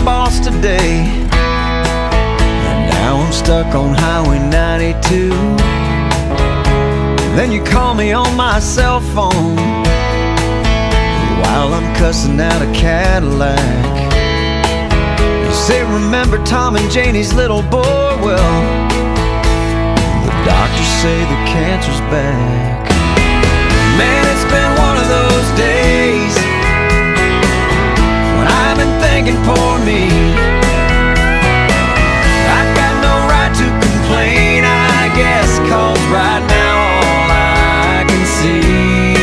boss today, and now I'm stuck on Highway 92. Then you call me on my cell phone while I'm cussing out a Cadillac. You say, remember Tom and Janie's little boy? Well, the doctors say the cancer's back. Man, it's been one of those days when I've been thinking, poor me, I've got no right to complain, I guess, 'cause right now all I can see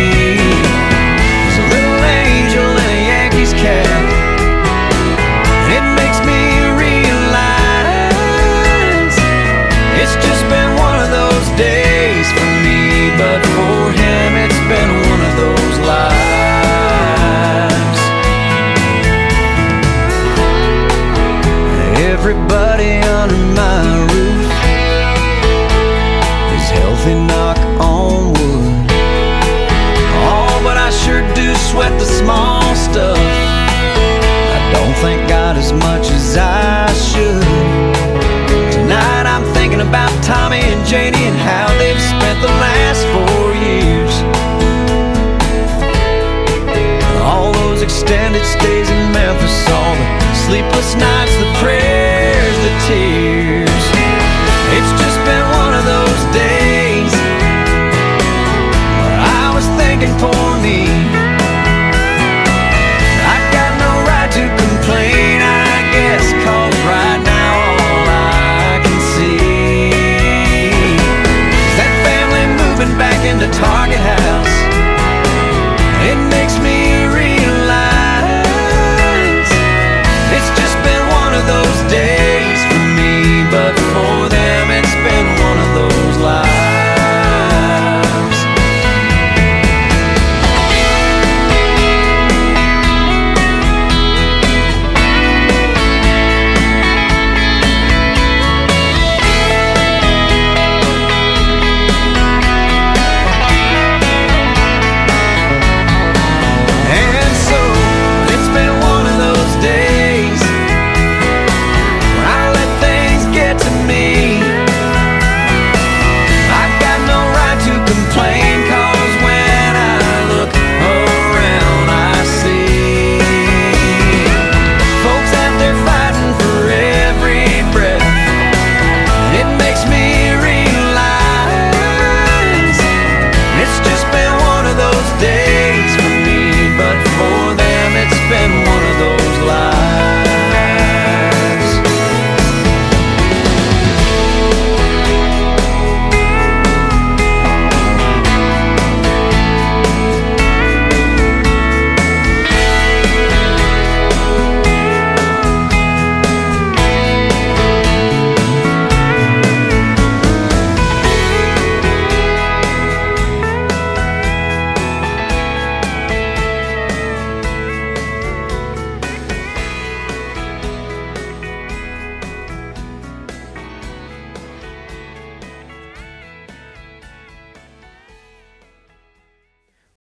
is a little angel in a Yankees cap. It makes me realize it's just been one of those days for me, but for him it's been one of those lives. Everybody under my roof is healthy, knock on wood. Oh, but I sure do sweat the small stuff. I don't thank God as much as I should. Tonight I'm thinking about Tommy and Janie and how they've spent the last 4 years. All those extended stays in Memphis, all the sleepless nights, the prayers, the tears. It's just been one of those days where I was thinking, poor me, I've got no right to complain, I guess, 'cause right now all I can see is that family moving back into Target House.